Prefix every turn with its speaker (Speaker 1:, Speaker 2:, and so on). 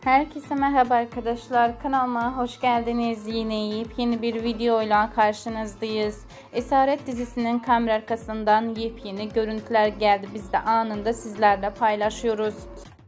Speaker 1: Herkese merhaba arkadaşlar, kanalıma hoş geldiniz. Yine yepyeni bir videoyla karşınızdayız. Esaret dizisinin kamera arkasından yepyeni görüntüler geldi. Biz de anında sizlerle paylaşıyoruz.